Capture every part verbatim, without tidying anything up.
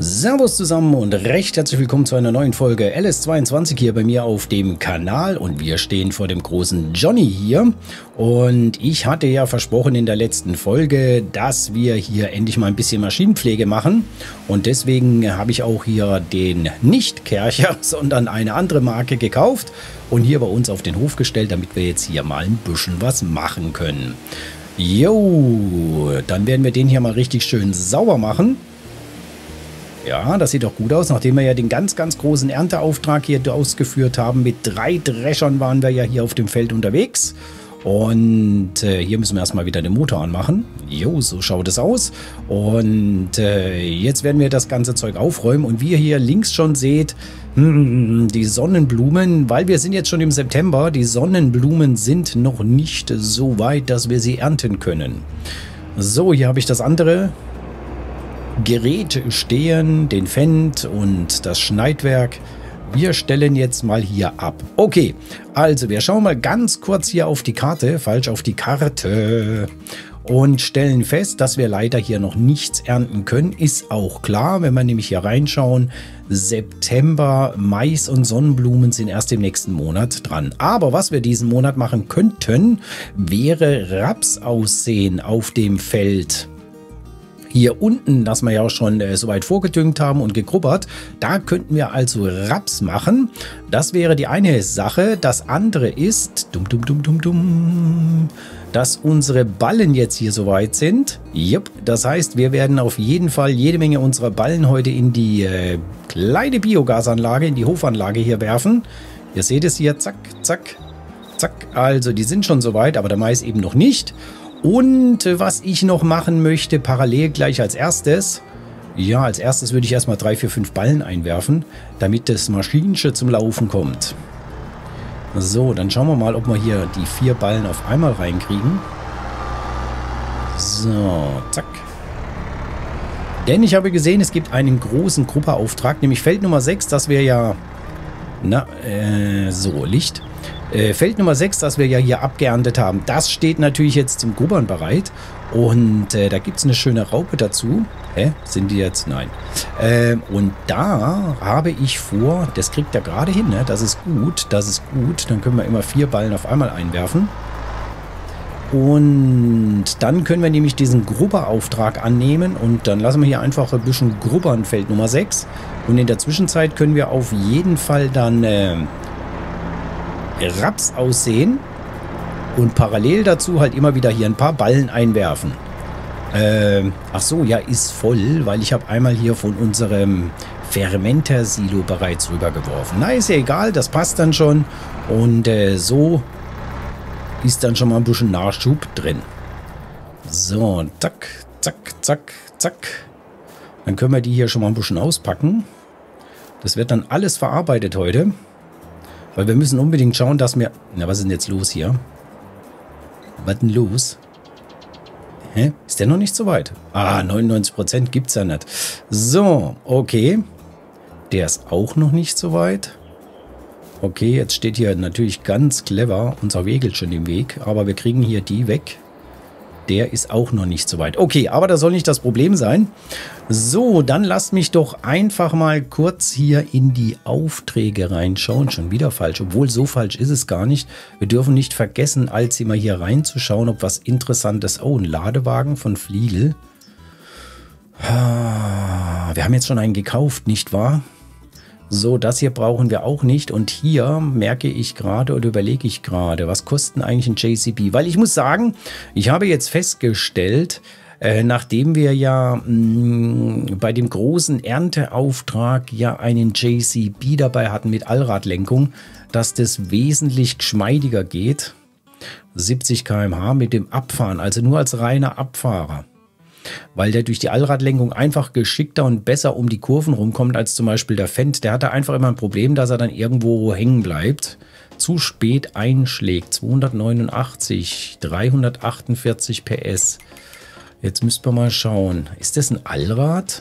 Servus zusammen und recht herzlich willkommen zu einer neuen Folge L S zweiundzwanzig hier bei mir auf dem Kanal und wir stehen vor dem großen Johnny hier und ich hatte ja versprochen in der letzten Folge, dass wir hier endlich mal ein bisschen Maschinenpflege machen und deswegen habe ich auch hier den nicht Kärcher, sondern eine andere Marke gekauft und hier bei uns auf den Hof gestellt, damit wir jetzt hier mal ein bisschen was machen können. Jo, dann werden wir den hier mal richtig schön sauber machen. Ja, das sieht doch gut aus, nachdem wir ja den ganz, ganz großen Ernteauftrag hier ausgeführt haben. Mit drei Dreschern waren wir ja hier auf dem Feld unterwegs. Und äh, hier müssen wir erstmal wieder den Motor anmachen. Jo, so schaut es aus. Und äh, jetzt werden wir das ganze Zeug aufräumen. Und wie ihr hier links schon seht, hm, die Sonnenblumen, weil wir sind jetzt schon im September, die Sonnenblumen sind noch nicht so weit, dass wir sie ernten können. So, hier habe ich das andere Gerät stehen, den Fendt und das Schneidwerk. Wir stellen jetzt mal hier ab. Okay, also wir schauen mal ganz kurz hier auf die Karte, falsch auf die Karte und stellen fest, dass wir leider hier noch nichts ernten können. Ist auch klar, wenn wir nämlich hier reinschauen, September, Mais und Sonnenblumen sind erst im nächsten Monat dran. Aber was wir diesen Monat machen könnten, wäre Raps aussehen auf dem Feld. Hier unten, das wir ja auch schon äh, soweit vorgedüngt haben und gegrubbert, da könnten wir also Raps machen. Das wäre die eine Sache. Das andere ist, dum, dum, dum, dum, dum, dass unsere Ballen jetzt hier soweit sind. Jupp, das heißt, wir werden auf jeden Fall jede Menge unserer Ballen heute in die äh, kleine Biogasanlage, in die Hofanlage hier werfen. Ihr seht es hier, zack, zack, zack. Also die sind schon soweit, aber der Mais eben noch nicht. Und was ich noch machen möchte, parallel gleich als erstes, ja, als erstes würde ich erstmal drei, vier, fünf Ballen einwerfen, damit das Maschinchen zum Laufen kommt. So, dann schauen wir mal, ob wir hier die vier Ballen auf einmal reinkriegen. So, zack. Denn ich habe gesehen, es gibt einen großen Gruppeauftrag, nämlich Feld Nummer sechs, das wäre ja, na, äh, so, Licht. Äh, Feld Nummer sechs, das wir ja hier abgeerntet haben, das steht natürlich jetzt zum Grubbern bereit. Und äh, da gibt es eine schöne Raupe dazu. Hä? Sind die jetzt? Nein. Äh, und da habe ich vor, das kriegt er gerade hin, ne? Das ist gut, das ist gut. Dann können wir immer vier Ballen auf einmal einwerfen. Und dann können wir nämlich diesen Grubberauftrag annehmen und dann lassen wir hier einfach ein bisschen grubbern, Feld Nummer sechs. Und in der Zwischenzeit können wir auf jeden Fall dann Äh, Raps aussehen und parallel dazu halt immer wieder hier ein paar Ballen einwerfen. Ähm, ach so, ja, ist voll, weil ich habe einmal hier von unserem Fermenter-Silo bereits rübergeworfen. Na, ist ja egal, das passt dann schon und äh, so ist dann schon mal ein bisschen Nachschub drin. So, zack, zack, zack, zack. Dann können wir die hier schon mal ein bisschen auspacken. Das wird dann alles verarbeitet heute. Weil wir müssen unbedingt schauen, dass wir... Na, was ist denn jetzt los hier? Was denn los? Hä? Ist der noch nicht so weit? Ah, neunundneunzig Prozent gibt es ja nicht. So, okay. Der ist auch noch nicht so weit. Okay, jetzt steht hier natürlich ganz clever unser Wägelchen im Weg. Aber wir kriegen hier die weg. Der ist auch noch nicht so weit. Okay, aber das soll nicht das Problem sein. So, dann lasst mich doch einfach mal kurz hier in die Aufträge reinschauen. Schon wieder falsch, obwohl so falsch ist es gar nicht. Wir dürfen nicht vergessen, als immer hier reinzuschauen, ob was Interessantes... Oh, ein Ladewagen von Fliegel. Wir haben jetzt schon einen gekauft, nicht wahr? So, das hier brauchen wir auch nicht. Und hier merke ich gerade oder überlege ich gerade, was kostet eigentlich ein J C B? Weil ich muss sagen, ich habe jetzt festgestellt, äh, nachdem wir ja mh, bei dem großen Ernteauftrag ja einen J C B dabei hatten mit Allradlenkung, dass das wesentlich geschmeidiger geht. siebzig Kilometer pro Stunde mit dem Abfahren, also nur als reiner Abfahrer. Weil der durch die Allradlenkung einfach geschickter und besser um die Kurven rumkommt als zum Beispiel der Fendt. Der hatte einfach immer ein Problem, dass er dann irgendwo hängen bleibt. Zu spät einschlägt. zweihundertneunundachtzig, dreihundertachtundvierzig P S. Jetzt müssten wir mal schauen. Ist das ein Allrad?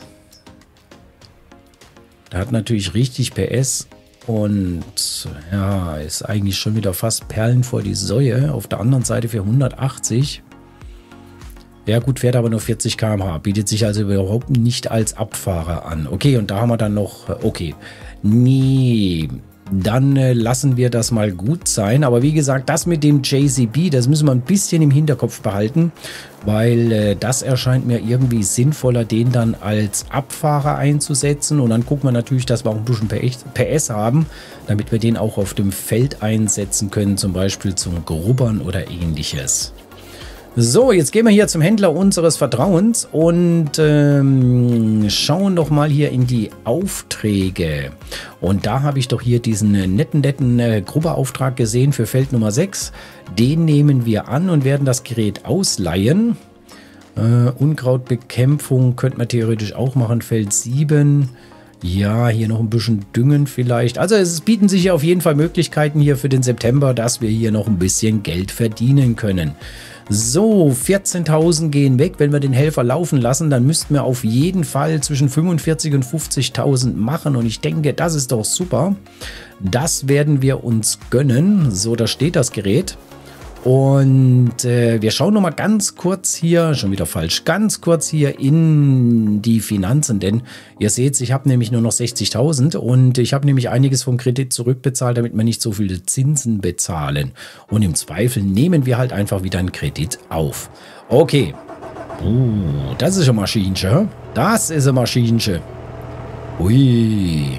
Der hat natürlich richtig P S. Und ja, ist eigentlich schon wieder fast Perlen vor die Säue. Auf der anderen Seite für hundertachtzig. Ja gut, fährt aber nur vierzig Kilometer pro Stunde. Bietet sich also überhaupt nicht als Abfahrer an. Okay, und da haben wir dann noch... Okay. Nee... Dann äh, lassen wir das mal gut sein. Aber wie gesagt, das mit dem J C B, das müssen wir ein bisschen im Hinterkopf behalten, weil äh, das erscheint mir irgendwie sinnvoller, den dann als Abfahrer einzusetzen. Und dann gucken wir natürlich, dass wir auch ein bisschen P S haben, damit wir den auch auf dem Feld einsetzen können, zum Beispiel zum Grubbern oder ähnliches. So, jetzt gehen wir hier zum Händler unseres Vertrauens und ähm, schauen doch mal hier in die Aufträge. Und da habe ich doch hier diesen netten, netten äh, Grubberauftrag gesehen für Feld Nummer sechs. Den nehmen wir an und werden das Gerät ausleihen. Äh, Unkrautbekämpfung könnte man theoretisch auch machen, Feld sieben. Ja, hier noch ein bisschen düngen vielleicht. Also es bieten sich ja auf jeden Fall Möglichkeiten hier für den September, dass wir hier noch ein bisschen Geld verdienen können. So, vierzehntausend gehen weg. Wenn wir den Helfer laufen lassen, dann müssten wir auf jeden Fall zwischen fünfundvierzig und fünfzigtausend machen. Und ich denke, das ist doch super. Das werden wir uns gönnen. So, da steht das Gerät. Und äh, wir schauen noch mal ganz kurz hier, schon wieder falsch, ganz kurz hier in die Finanzen, denn ihr seht, ich habe nämlich nur noch sechzigtausend und ich habe nämlich einiges vom Kredit zurückbezahlt, damit wir nicht so viele Zinsen bezahlen. Und im Zweifel nehmen wir halt einfach wieder einen Kredit auf. Okay. Uh, das ist ein Maschinchen. Das ist ein Maschinchen. Ui.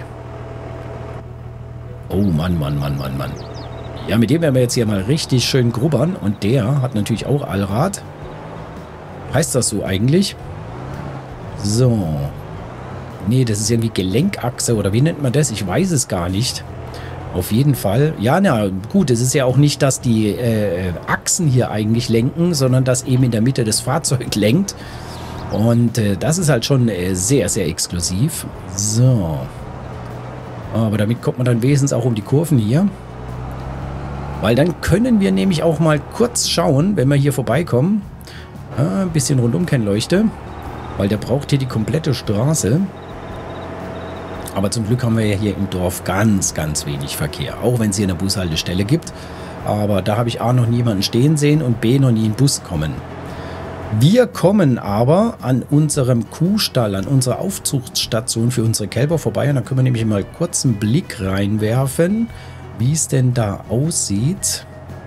Oh Mann, Mann, Mann, Mann, Mann. Ja, mit dem werden wir jetzt hier mal richtig schön grubbern. Und der hat natürlich auch Allrad. Heißt das so eigentlich? So. Nee, das ist irgendwie Gelenkachse oder wie nennt man das? Ich weiß es gar nicht. Auf jeden Fall. Ja, na gut, es ist ja auch nicht, dass die äh, Achsen hier eigentlich lenken, sondern dass eben in der Mitte das Fahrzeug lenkt. Und äh, das ist halt schon äh, sehr, sehr exklusiv. So. Aber damit kommt man dann wenigstens auch um die Kurven hier. Weil dann können wir nämlich auch mal kurz schauen, wenn wir hier vorbeikommen. Ah, ein bisschen Rundumkennleuchte. Weil der braucht hier die komplette Straße. Aber zum Glück haben wir ja hier im Dorf ganz, ganz wenig Verkehr. Auch wenn es hier eine Bushaltestelle gibt. Aber da habe ich A noch niemanden stehen sehen und B noch nie einen Bus kommen. Wir kommen aber an unserem Kuhstall, an unserer Aufzuchtstation für unsere Kälber vorbei. Und da können wir nämlich mal kurz einen Blick reinwerfen, wie es denn da aussieht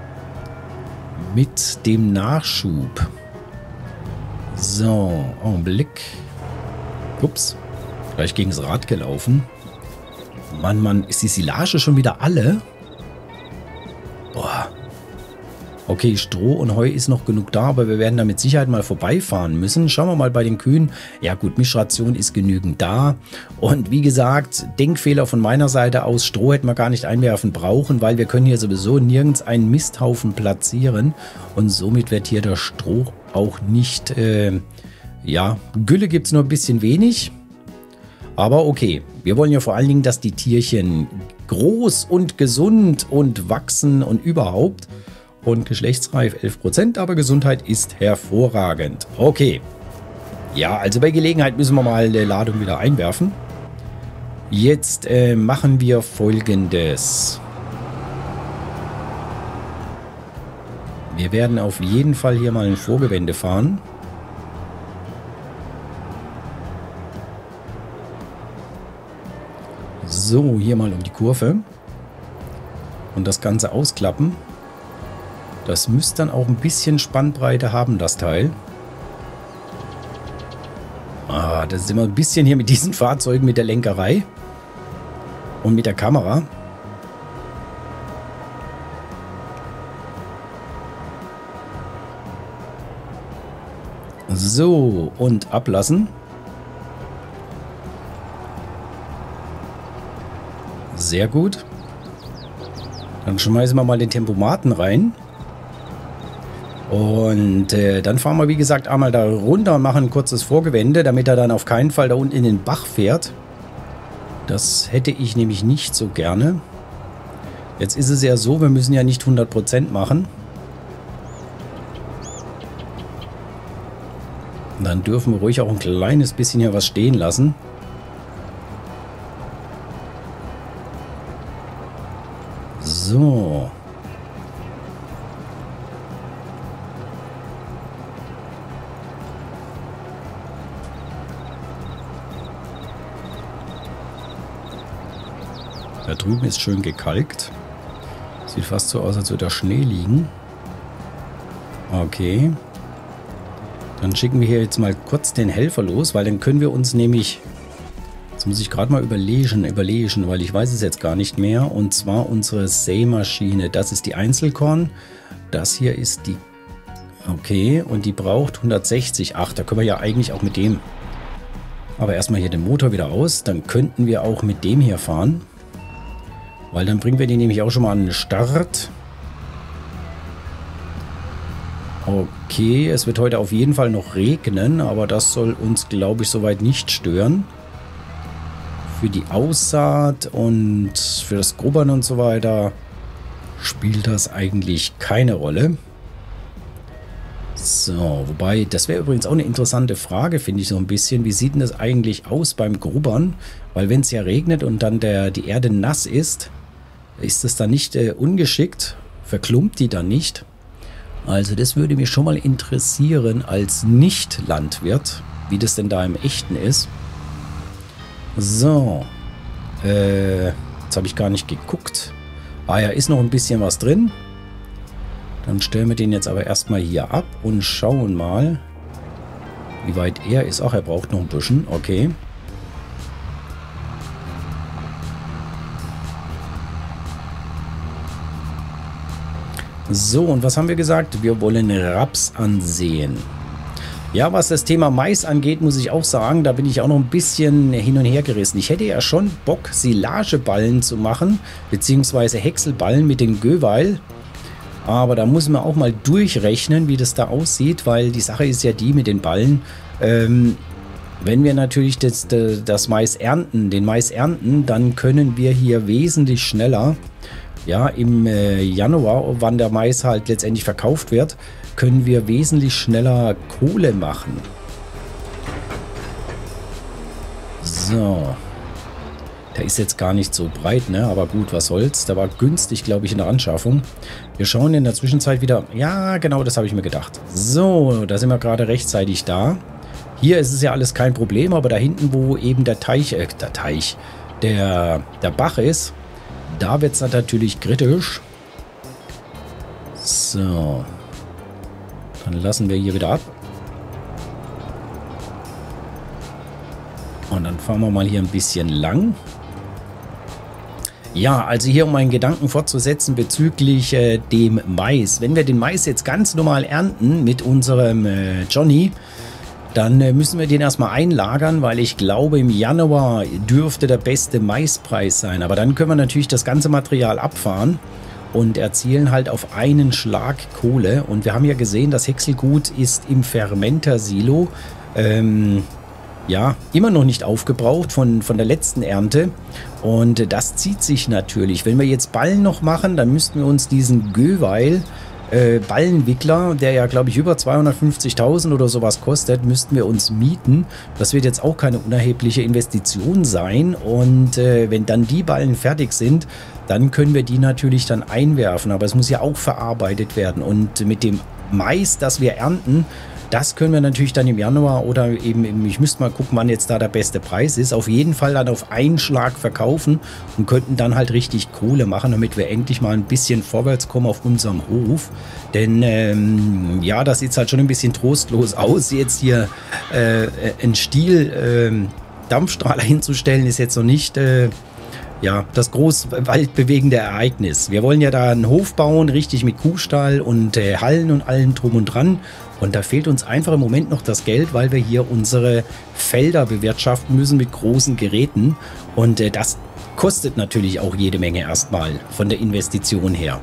mit dem Nachschub. So, Augenblick. Ups, gleich gegen das Rad gelaufen. Mann, Mann, ist die Silage schon wieder alle? Boah. Okay, Stroh und Heu ist noch genug da, aber wir werden da mit Sicherheit mal vorbeifahren müssen. Schauen wir mal bei den Kühen. Ja gut, Mischration ist genügend da. Und wie gesagt, Denkfehler von meiner Seite aus. Stroh hätten wir gar nicht einwerfen brauchen, weil wir können hier sowieso nirgends einen Misthaufen platzieren. Und somit wird hier der Stroh auch nicht... Äh, ja, Gülle gibt es nur ein bisschen wenig. Aber okay, wir wollen ja vor allen Dingen, dass die Tierchen groß und gesund und wachsen und überhaupt... Und geschlechtsreif elf Prozent, aber Gesundheit ist hervorragend. Okay. Ja, also bei Gelegenheit müssen wir mal die Ladung wieder einwerfen. Jetzt äh, machen wir Folgendes. Wir werden auf jeden Fall hier mal ein Vorgewende fahren. So, hier mal um die Kurve. Und das Ganze ausklappen. Das müsste dann auch ein bisschen Spannbreite haben, das Teil. Ah, das ist immer ein bisschen hier mit diesen Fahrzeugen, mit der Lenkerei. Und mit der Kamera. So, und ablassen. Sehr gut. Dann schmeißen wir mal den Tempomaten rein. Und äh, dann fahren wir, wie gesagt, einmal da runter und machen ein kurzes Vorgewende, damit er dann auf keinen Fall da unten in den Bach fährt. Das hätte ich nämlich nicht so gerne. Jetzt ist es ja so, wir müssen ja nicht hundert Prozent machen. Und dann dürfen wir ruhig auch ein kleines bisschen hier was stehen lassen. So. Da drüben ist schön gekalkt. Sieht fast so aus, als würde da Schnee liegen. Okay. Dann schicken wir hier jetzt mal kurz den Helfer los, weil dann können wir uns nämlich... Jetzt muss ich gerade mal überlegen, überlegen, weil ich weiß es jetzt gar nicht mehr. Und zwar unsere Sämaschine. Das ist die Einzelkorn. Das hier ist die... Okay, und die braucht hundertsechzig. Ach, da können wir ja eigentlich auch mit dem... Aber erstmal hier den Motor wieder aus. Dann könnten wir auch mit dem hier fahren. Weil dann bringen wir den nämlich auch schon mal an den Start. Okay, es wird heute auf jeden Fall noch regnen, aber das soll uns, glaube ich, soweit nicht stören. Für die Aussaat und für das Grubbern und so weiter spielt das eigentlich keine Rolle. So, wobei, das wäre übrigens auch eine interessante Frage, finde ich so ein bisschen. Wie sieht denn das eigentlich aus beim Grubbern? Weil wenn es ja regnet und dann der, die Erde nass ist, ist das dann nicht äh, ungeschickt? Verklumpt die dann nicht? Also das würde mich schon mal interessieren als Nicht-Landwirt, wie das denn da im Echten ist. So, äh, jetzt habe ich gar nicht geguckt. Ah ja, ist noch ein bisschen was drin. Dann stellen wir den jetzt aber erstmal hier ab und schauen mal, wie weit er ist. Ach, er braucht noch ein bisschen. Okay. So, und was haben wir gesagt? Wir wollen Raps ansehen. Ja, was das Thema Mais angeht, muss ich auch sagen, da bin ich auch noch ein bisschen hin und her gerissen. Ich hätte ja schon Bock, Silageballen zu machen, beziehungsweise Häckselballen mit dem Göweil. Aber da muss man auch mal durchrechnen, wie das da aussieht, weil die Sache ist ja die mit den Ballen. Ähm, wenn wir natürlich das, das Mais ernten, den Mais ernten, dann können wir hier wesentlich schneller... Ja, im äh, Januar, wann der Mais halt letztendlich verkauft wird, können wir wesentlich schneller Kohle machen. So. Der ist jetzt gar nicht so breit, ne? Aber gut, was soll's. Der war günstig, glaube ich, in der Anschaffung. Wir schauen in der Zwischenzeit wieder... Ja, genau, das habe ich mir gedacht. So, da sind wir gerade rechtzeitig da. Hier ist es ja alles kein Problem, aber da hinten, wo eben der Teich, äh, der Teich, der, der Bach ist... Da wird es natürlich kritisch. So. Dann lassen wir hier wieder ab. Und dann fahren wir mal hier ein bisschen lang. Ja, also hier um einen Gedanken fortzusetzen bezüglich äh, dem Mais. Wenn wir den Mais jetzt ganz normal ernten mit unserem äh, Johnny, dann äh, müssen wir den erstmal einlagern, weil ich glaube, im Januar dürfte der beste Maispreis sein. Aber dann können wir natürlich das ganze Material abfahren und erzielen halt auf einen Schlag Kohle. Und wir haben ja gesehen, das Häckselgut ist im Fermenter-Silo ähm, ja, immer noch nicht aufgebraucht von, von der letzten Ernte. Und das zieht sich natürlich. Wenn wir jetzt Ballen noch machen, dann müssten wir uns diesen Göweil... Äh, Ballenwickler, der ja, glaube ich, über zweihundertfünfzigtausend oder sowas kostet, müssten wir uns mieten. Das wird jetzt auch keine unerhebliche Investition sein. Und äh, wenn dann die Ballen fertig sind, dann können wir die natürlich dann einwerfen. Aber es muss ja auch verarbeitet werden. Und mit dem Mais, das wir ernten, das können wir natürlich dann im Januar oder eben, im, ich müsste mal gucken, wann jetzt da der beste Preis ist, auf jeden Fall dann auf einen Schlag verkaufen und könnten dann halt richtig Kohle machen, damit wir endlich mal ein bisschen vorwärts kommen auf unserem Hof. Denn ähm, ja, das sieht halt schon ein bisschen trostlos aus, jetzt hier äh, einen Stiel äh, Dampfstrahler hinzustellen, ist jetzt noch nicht... Äh, Ja, das groß waldbewegende Ereignis. Wir wollen ja da einen Hof bauen, richtig mit Kuhstall und äh, Hallen und allem drum und dran. Und da fehlt uns einfach im Moment noch das Geld, weil wir hier unsere Felder bewirtschaften müssen mit großen Geräten. Und äh, das kostet natürlich auch jede Menge erstmal von der Investition her.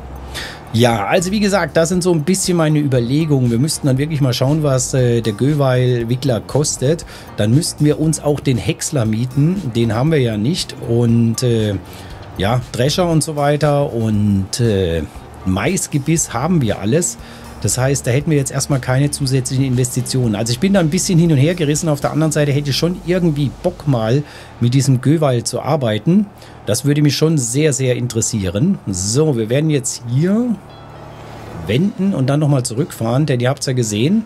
Ja, also wie gesagt, das sind so ein bisschen meine Überlegungen. Wir müssten dann wirklich mal schauen, was äh, der Göweil-Wickler kostet. Dann müssten wir uns auch den Häcksler mieten. Den haben wir ja nicht. Und äh, ja, Drescher und so weiter und äh, Maisgebiss haben wir alles. Das heißt, da hätten wir jetzt erstmal keine zusätzlichen Investitionen. Also ich bin da ein bisschen hin und her gerissen. Auf der anderen Seite hätte ich schon irgendwie Bock mal mit diesem Göweil zu arbeiten. Das würde mich schon sehr, sehr interessieren. So, wir werden jetzt hier wenden und dann nochmal zurückfahren, denn ihr habt es ja gesehen.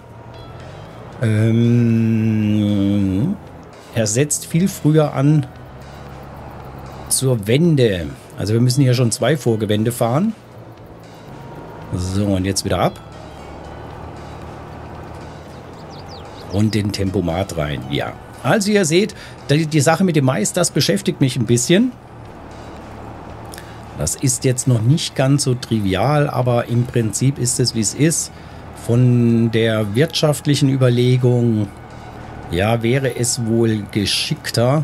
Ähm, er setzt viel früher an zur Wende. Also wir müssen hier schon zwei Vorgewände fahren. So, und jetzt wieder ab. Und den Tempomat rein, ja. Also ihr seht, die, die Sache mit dem Mais, das beschäftigt mich ein bisschen. Das ist jetzt noch nicht ganz so trivial, aber im Prinzip ist es, wie es ist. Von der wirtschaftlichen Überlegung, ja, wäre es wohl geschickter,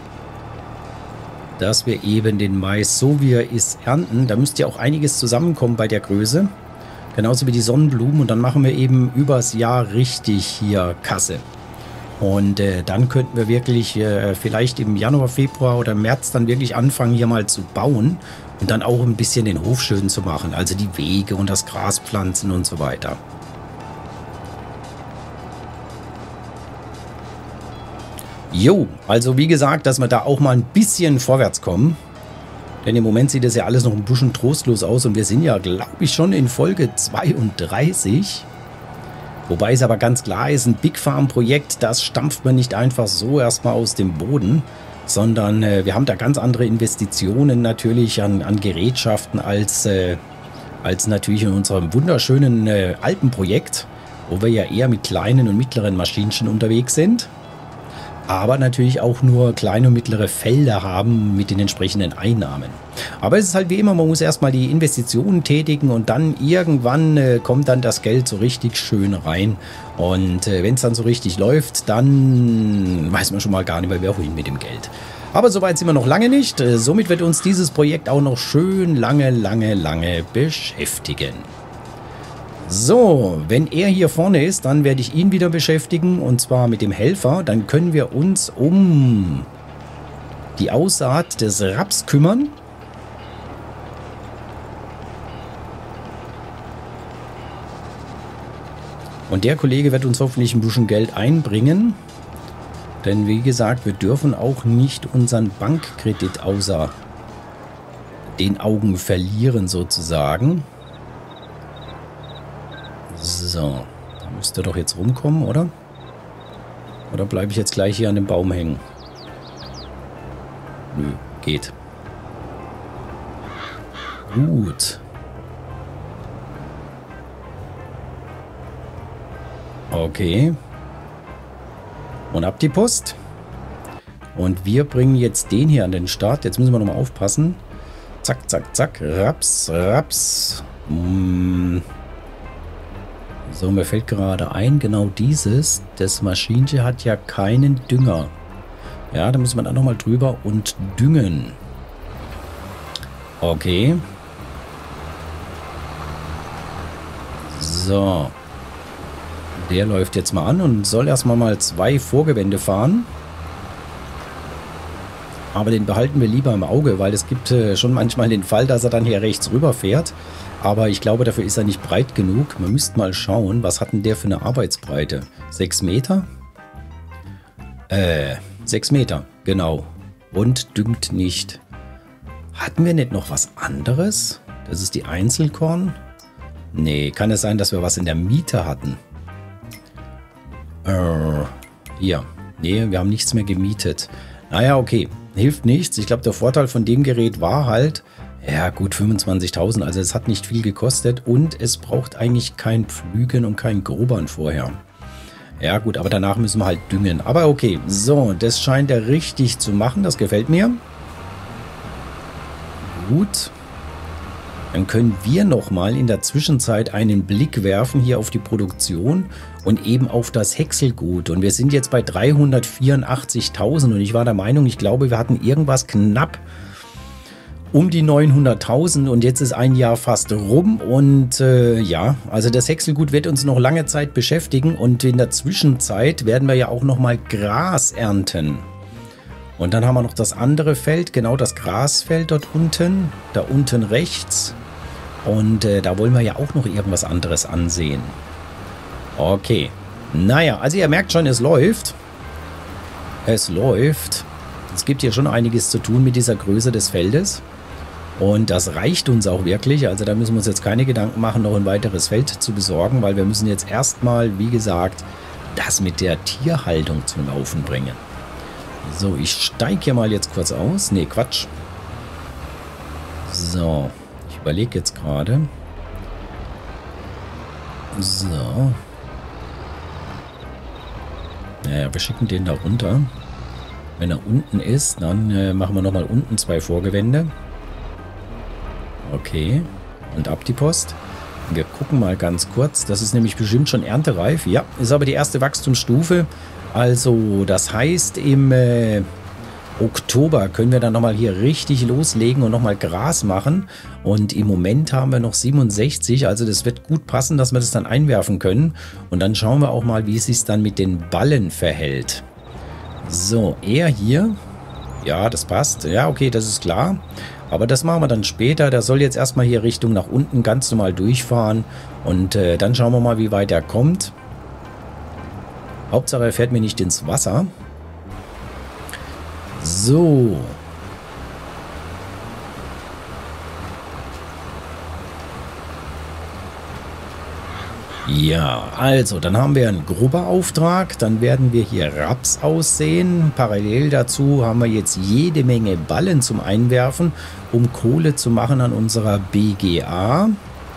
dass wir eben den Mais, so wie er ist, ernten. Da müsste ja auch einiges zusammenkommen bei der Größe. Genauso wie die Sonnenblumen. Und dann machen wir eben übers Jahr richtig hier Kasse. Und äh, dann könnten wir wirklich äh, vielleicht im Januar, Februar oder März dann wirklich anfangen, hier mal zu bauen. Und dann auch ein bisschen den Hof schön zu machen. Also die Wege und das Gras pflanzen und so weiter. Jo, also wie gesagt, dass wir da auch mal ein bisschen vorwärts kommen. Denn im Moment sieht es ja alles noch ein bisschen trostlos aus. Und wir sind ja, glaube ich, schon in Folge zweiunddreißig. Wobei es aber ganz klar ist, ein Big Farm Projekt, das stampft man nicht einfach so erstmal aus dem Boden. Sondern äh, wir haben da ganz andere Investitionen natürlich an, an Gerätschaften als, äh, als natürlich in unserem wunderschönen äh, Alpenprojekt. Wo wir ja eher mit kleinen und mittleren Maschinchen unterwegs sind. Aber natürlich auch nur kleine und mittlere Felder haben mit den entsprechenden Einnahmen. Aber es ist halt wie immer, man muss erstmal die Investitionen tätigen und dann irgendwann äh, kommt dann das Geld so richtig schön rein. Und äh, wenn es dann so richtig läuft, dann weiß man schon mal gar nicht mehr, wohin mit dem Geld. Aber soweit sind wir noch lange nicht. Äh, somit wird uns dieses Projekt auch noch schön lange, lange, lange beschäftigen. So, wenn er hier vorne ist, dann werde ich ihn wieder beschäftigen und zwar mit dem Helfer. Dann können wir uns um die Aussaat des Raps kümmern. Und der Kollege wird uns hoffentlich ein bisschen Geld einbringen. Denn wie gesagt, wir dürfen auch nicht unseren Bankkredit außer den Augen verlieren sozusagen. So, da müsste doch jetzt rumkommen, oder? Oder bleibe ich jetzt gleich hier an dem Baum hängen? Nö, geht. Gut. Okay. Und ab die Post. Und wir bringen jetzt den hier an den Start. Jetzt müssen wir nochmal aufpassen. Zack, zack, zack. Raps, raps. Hm. So, mir fällt gerade ein, genau dieses, das Maschinchen hat ja keinen Dünger. Ja, da muss man dann nochmal drüber und düngen. Okay. So. Der läuft jetzt mal an und soll erstmal mal zwei Vorgewände fahren. Aber den behalten wir lieber im Auge, weil es gibt äh, schon manchmal den Fall, dass er dann hier rechts rüber fährt. Aber ich glaube, dafür ist er nicht breit genug. Man müsste mal schauen, was hat denn der für eine Arbeitsbreite? sechs Meter? Äh, sechs Meter, genau. Und düngt nicht. Hatten wir nicht noch was anderes? Das ist die Einzelkorn? Nee, kann es sein, dass wir was in der Miete hatten? Äh, hier. Nee, wir haben nichts mehr gemietet. Naja, okay. Hilft nichts. Ich glaube, der Vorteil von dem Gerät war halt, ja gut, fünfundzwanzigtausend, also es hat nicht viel gekostet und es braucht eigentlich kein Pflügen und kein Grobern vorher. Ja gut, aber danach müssen wir halt düngen. Aber okay, so, das scheint er richtig zu machen, das gefällt mir. Gut. Dann können wir nochmal in der Zwischenzeit einen Blick werfen hier auf die Produktion und eben auf das Häckselgut. Und wir sind jetzt bei dreihundertvierundachtzigtausend und ich war der Meinung, ich glaube, wir hatten irgendwas knapp um die neunhunderttausend und jetzt ist ein Jahr fast rum und äh, ja, also das Häckselgut wird uns noch lange Zeit beschäftigen und in der Zwischenzeit werden wir ja auch nochmal Gras ernten. Und dann haben wir noch das andere Feld, genau das Grasfeld dort unten, da unten rechts. Und äh, da wollen wir ja auch noch irgendwas anderes ansehen. Okay, naja, also ihr merkt schon, es läuft. Es läuft. Es gibt hier schon einiges zu tun mit dieser Größe des Feldes. Und das reicht uns auch wirklich. Also da müssen wir uns jetzt keine Gedanken machen, noch ein weiteres Feld zu besorgen, weil wir müssen jetzt erstmal, wie gesagt, das mit der Tierhaltung zum Laufen bringen. So, ich steige hier mal jetzt kurz aus. Nee, Quatsch. So, ich überlege jetzt gerade. So. Naja, wir schicken den da runter. Wenn er unten ist, dann äh, machen wir nochmal unten zwei Vorgewände. Okay. Und ab die Post. Wir gucken mal ganz kurz. Das ist nämlich bestimmt schon erntereif. Ja, ist aber die erste Wachstumsstufe. Also, das heißt, im äh, Oktober können wir dann nochmal hier richtig loslegen und nochmal Gras machen. Und im Moment haben wir noch siebenundsechzig. Also, das wird gut passen, dass wir das dann einwerfen können. Und dann schauen wir auch mal, wie es sich dann mit den Ballen verhält. So, er hier. Ja, das passt. Ja, okay, das ist klar. Aber das machen wir dann später. Der soll jetzt erstmal hier Richtung nach unten ganz normal durchfahren. Und äh, dann schauen wir mal, wie weit er kommt. Hauptsache, er fährt mir nicht ins Wasser. So. Ja, also, dann haben wir einen Grubberauftrag. Dann werden wir hier Raps aussehen. Parallel dazu haben wir jetzt jede Menge Ballen zum Einwerfen, um Kohle zu machen an unserer B G A.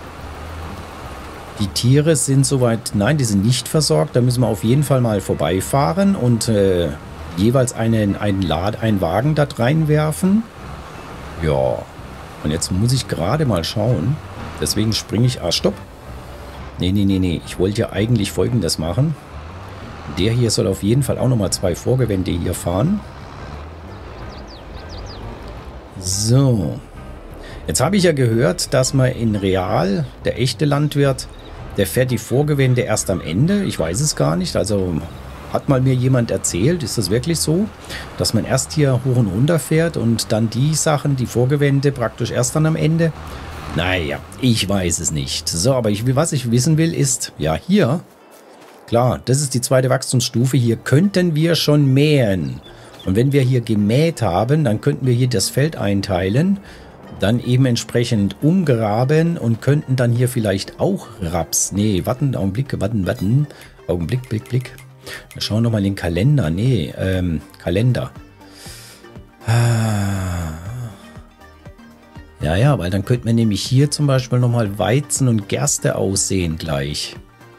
Die Tiere sind soweit, nein, die sind nicht versorgt. Da müssen wir auf jeden Fall mal vorbeifahren und äh, jeweils einen, einen, Lad, einen Wagen da reinwerfen. Ja, und jetzt muss ich gerade mal schauen. Deswegen springe ich, ah, stopp. Nee, nee, nee, nee. Ich wollte ja eigentlich Folgendes machen. Der hier soll auf jeden Fall auch nochmal zwei Vorgewände hier fahren. So. Jetzt habe ich ja gehört, dass man in Real, der echte Landwirt, der fährt die Vorgewände erst am Ende. Ich weiß es gar nicht. Also hat mal mir jemand erzählt, ist das wirklich so, dass man erst hier hoch und runter fährt und dann die Sachen, die Vorgewände praktisch erst dann am Ende? Naja, ich weiß es nicht. So, aber ich, was ich wissen will, ist, ja, hier, klar, das ist die zweite Wachstumsstufe. Hier könnten wir schon mähen. Und wenn wir hier gemäht haben, dann könnten wir hier das Feld einteilen, dann eben entsprechend umgraben und könnten dann hier vielleicht auch Raps. Nee, warten, Augenblick, warten, warten. Augenblick, Blick, Blick. Wir schauen nochmal in den Kalender. Nee, ähm, Kalender. Ah. Ja, ja, weil dann könnten wir nämlich hier zum Beispiel nochmal Weizen und Gerste aussehen gleich.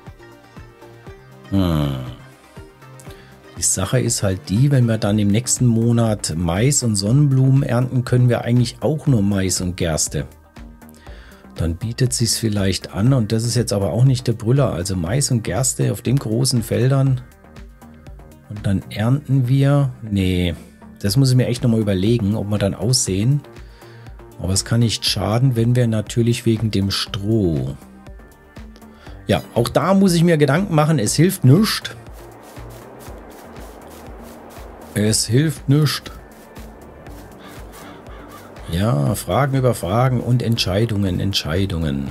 Hm. Die Sache ist halt die, wenn wir dann im nächsten Monat Mais und Sonnenblumen ernten, können wir eigentlich auch nur Mais und Gerste. Dann bietet es sich vielleicht an und das ist jetzt aber auch nicht der Brüller. Also Mais und Gerste auf den großen Feldern und dann ernten wir... Nee, das muss ich mir echt nochmal überlegen, ob wir dann aussehen. Aber es kann nicht schaden, wenn wir natürlich wegen dem Stroh... Ja, auch da muss ich mir Gedanken machen, es hilft nichts. Es hilft nichts. Ja, Fragen über Fragen und Entscheidungen, Entscheidungen.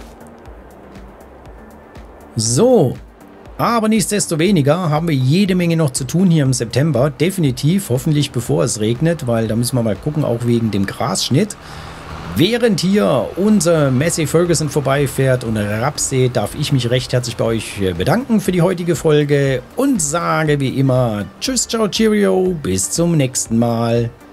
So, aber nichtsdestoweniger haben wir jede Menge noch zu tun hier im September. Definitiv, hoffentlich bevor es regnet, weil da müssen wir mal gucken, auch wegen dem Grasschnitt. Während hier unser Massey Ferguson vorbeifährt und Raps sät, darf ich mich recht herzlich bei euch bedanken für die heutige Folge und sage wie immer Tschüss, ciao, cheerio, bis zum nächsten Mal.